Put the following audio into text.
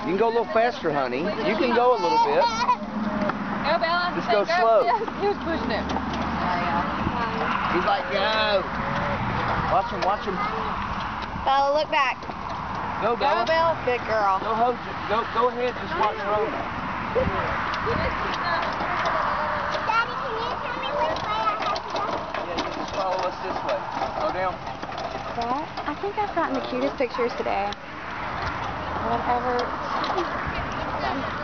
You can go a little faster, honey. You can go a little bit. Go, Bella. Just go slow. Who's pushing it? He's like, go. Watch him, watch him. Bella, look back. Go, Bella. Go, Bella. Good girl. Go ahead. Just watch Rona. Daddy, can you tell me which way I have to go? Yeah, you just follow us this way. Go down. That? I think I've gotten the cutest pictures today. Whatever.